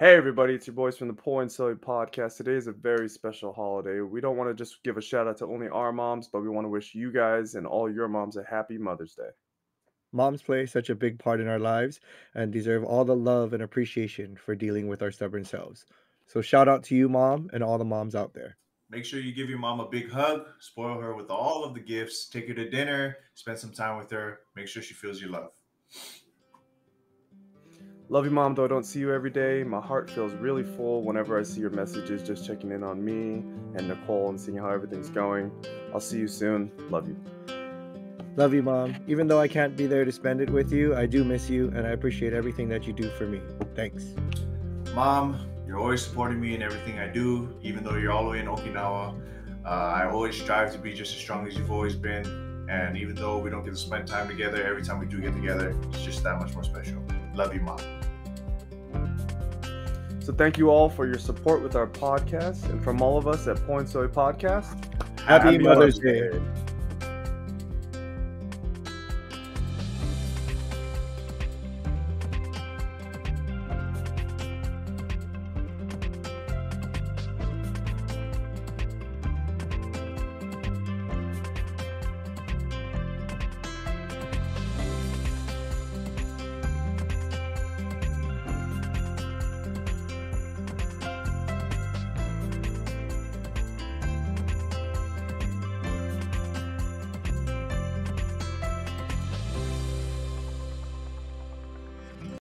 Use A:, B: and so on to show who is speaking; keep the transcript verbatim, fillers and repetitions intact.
A: Hey everybody, it's your boys from the Poor and Silly Podcast. Today is a very special holiday. We don't want to just give a shout out to only our moms, but we want to wish you guys and all your moms a happy Mother's Day.
B: Moms play such a big part in our lives and deserve all the love and appreciation for dealing with our stubborn selves. So shout out to you, Mom, and all the moms out there.
C: Make sure you give your mom a big hug, spoil her with all of the gifts, take her to dinner, spend some time with her, make sure she feels your love.
A: Love you, Mom, though I don't see you every day. My heart feels really full whenever I see your messages just checking in on me and Nicole and seeing how everything's going. I'll see you soon. Love you.
B: Love you, Mom. Even though I can't be there to spend it with you, I do miss you and I appreciate everything that you do for me. Thanks.
C: Mom, you're always supporting me in everything I do, even though you're all the way in Okinawa. Uh, I always strive to be just as strong as you've always been. And even though we don't get to spend time together, every time we do get together, it's just that much more special. Love you, Mom.
A: So thank you all for your support with our podcast. And from all of us at Poor and Silly Podcast,
B: Happy, Happy Mother's Day. Day.